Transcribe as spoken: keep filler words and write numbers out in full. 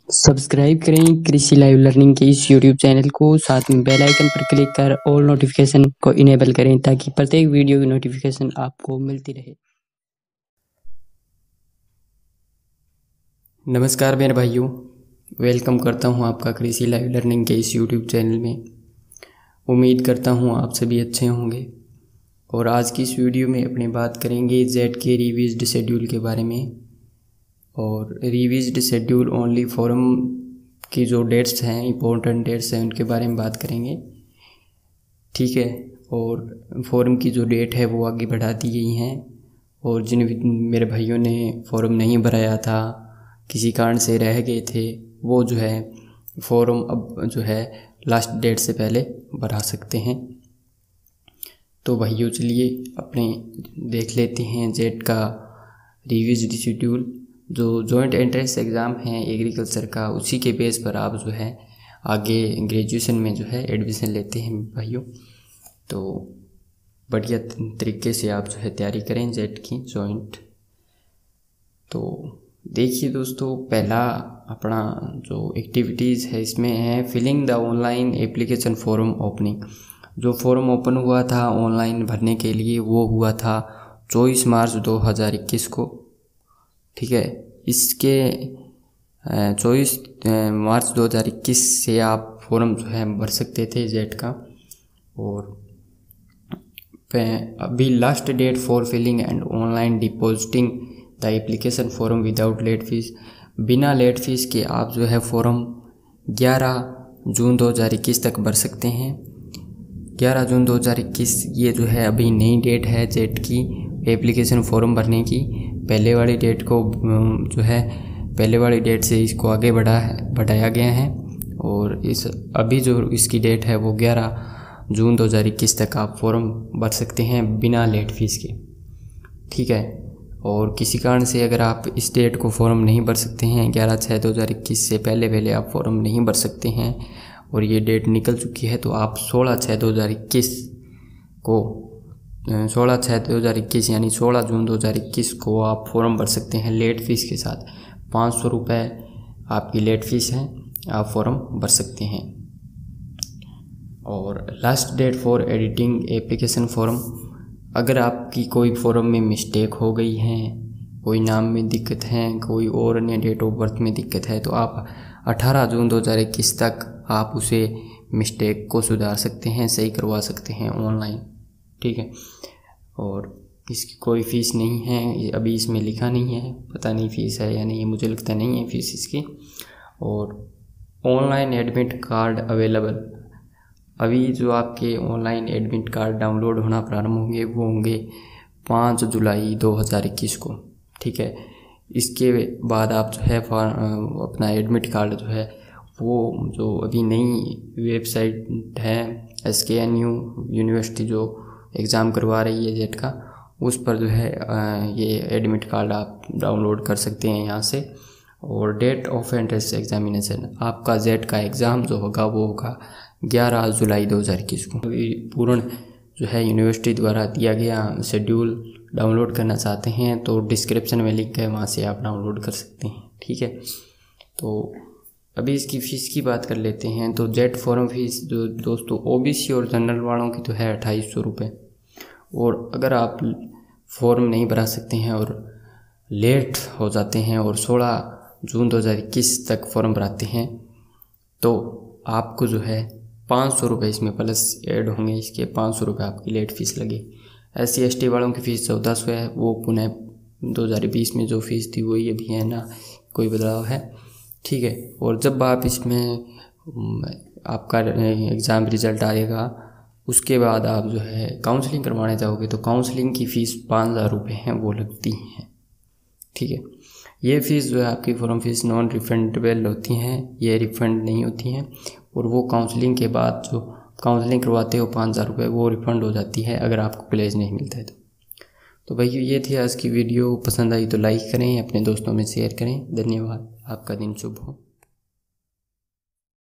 Subscribe करें कृषि live learning के इस यूट्यूब चैनल को, साथ में बेल आइकन पर क्लिक कर ऑल नोटिफिकेशन को इनेबल करें ताकि प्रत्येक वीडियो की नोटिफिकेशन आपको मिलती रहे। नमस्कार मेरे भाइयों, वेलकम करता हूं आपका कृषि लाइव लर्निंग के इस यूट्यूब चैनल में। उम्मीद करता हूं आप सभी अच्छे होंगे। और आज की इस वीडियो में अपनी बात करेंगे जेड के रिवीज्ड शेड्यूल के बारे में। और रिवीज्ड शेड्यूल ओनली फॉरम की जो डेट्स हैं, इम्पोर्टेंट डेट्स हैं, उनके बारे में बात करेंगे, ठीक है। और फॉरम की जो डेट है वो आगे बढ़ा दी गई हैं। और जिन मेरे भाइयों ने फॉरम नहीं भराया था, किसी कारण से रह गए थे, वो जो है फॉरम अब जो है लास्ट डेट से पहले भरा सकते हैं। तो भाइयों चलिए अपने देख लेते हैं जेड का रिवीज्ड शेड्यूल। जो जॉइंट एंट्रेंस एग्ज़ाम है एग्रीकल्चर का, उसी के बेस पर आप जो है आगे ग्रेजुएशन में जो है एडमिशन लेते हैं भाइयों। तो बढ़िया तरीके से आप जो है तैयारी करें जेड की जॉइंट। तो देखिए दोस्तों, पहला अपना जो एक्टिविटीज़ है इसमें है filling the online application form opening. जो फॉर्म ओपन हुआ था ऑनलाइन भरने के लिए वो हुआ था चौबीस मार्च दो हज़ार इक्कीस को, ठीक है। इसके चौबीस मार्च दो हज़ार इक्कीस से आप फॉर्म जो है भर सकते थे जेड का। और अभी last date for filling and online depositing the application form without late fee. बिना लेट फीस के आप जो है फॉर्म ग्यारह जून दो हज़ार इक्कीस तक भर सकते हैं। ग्यारह जून दो हज़ार इक्कीस ये जो है अभी नई डेट है जेड की एप्लीकेशन फॉर्म भरने की। पहले वाली डेट को जो है पहले वाली डेट से इसको आगे बढ़ा है बढ़ाया गया है। और इस अभी जो इसकी डेट है वो ग्यारह जून दो हज़ार इक्कीस तक आप फॉर्म भर सकते हैं बिना लेट फीस के, ठीक है। और किसी कारण से अगर आप इस डेट को फॉर्म नहीं भर सकते हैं, ग्यारह छः दो हज़ार इक्कीस से पहले पहले आप फॉर्म नहीं भर सकते हैं और ये डेट निकल चुकी है, तो आप सोलह छः दो हज़ार इक्कीस को सोलह छः दो हज़ार इक्कीस यानी सोलह जून दो हज़ार इक्कीस को आप फॉर्म भर सकते हैं लेट फीस के साथ। पाँच सौ रुपये आपकी लेट फीस है, आप फॉर्म भर सकते हैं। और last date for editing application form, अगर आपकी कोई फॉर्म में मिस्टेक हो गई है, कोई नाम में दिक्कत है, कोई और अन्य डेट ऑफ बर्थ में दिक्कत है, तो आप अठारह जून दो हज़ार इक्कीस तक आप उसे मिस्टेक को सुधार सकते हैं, सही करवा सकते हैं ऑनलाइन, ठीक है। और इसकी कोई फ़ीस नहीं है, अभी इसमें लिखा नहीं है, पता नहीं फ़ीस है या नहीं, मुझे लगता नहीं है फ़ीस इसकी। और ऑनलाइन एडमिट कार्ड अवेलेबल, अभी जो आपके ऑनलाइन एडमिट कार्ड डाउनलोड होना प्रारंभ होंगे वो होंगे पाँच जुलाई दो हज़ार इक्कीस को, ठीक है। इसके बाद आप जो है अपना एडमिट कार्ड जो है वो जो अभी नई वेबसाइट है S K N U university जो एग्ज़ाम करवा रही है जेड का, उस पर जो है ये एडमिट कार्ड आप डाउनलोड कर सकते हैं यहाँ से। और डेट ऑफ एंट्रेंस एग्जामिनेशन, आपका जेड का एग्ज़ाम जो होगा वो होगा ग्यारह जुलाई दो हज़ार इक्कीस को। पूर्ण जो है यूनिवर्सिटी द्वारा दिया गया शेड्यूल डाउनलोड करना चाहते हैं तो डिस्क्रिप्शन में लिंक है, वहाँ से आप डाउनलोड कर सकते हैं, ठीक है। तो अभी इसकी फ़ीस की बात कर लेते हैं। तो जेड फॉर्म फीस जो दोस्तों ओबीसी और जनरल वालों की तो है अट्ठाईस सौ रुपये। और अगर आप फॉर्म नहीं भरा सकते हैं और लेट हो जाते हैं और सोलह जून दो हज़ार इक्कीस तक फॉर्म भराते हैं तो आपको जो है पाँच सौ रुपये इसमें प्लस ऐड होंगे, इसके पाँच सौ रुपये आपकी लेट फीस लगे। एस सी एस टी वालों की फ़ीस चौदह सौ है, वो पुनः दो हज़ार बीस में जो फ़ीस थी वही अभी है ना, कोई बदलाव है, ठीक है। और जब आप इसमें आपका एग्ज़ाम रिज़ल्ट आएगा उसके बाद आप जो है काउंसलिंग करवाने जाओगे तो काउंसलिंग की फ़ीस पाँच हज़ार रुपये हैं वो लगती हैं, ठीक है। ये फ़ीस जो है आपकी फॉर्म फीस नॉन रिफंडेबल होती हैं, ये रिफ़ंड नहीं होती हैं। और वो काउंसलिंग के बाद जो काउंसलिंग करवाते हो पाँच हज़ार रुपये वो रिफ़ंड हो जाती है अगर आपको कॉलेज नहीं मिलता है तो। तो भाई ये थी आज की वीडियो, पसंद आई तो लाइक करें, अपने दोस्तों में शेयर करें। धन्यवाद, आपका दिन शुभ हो।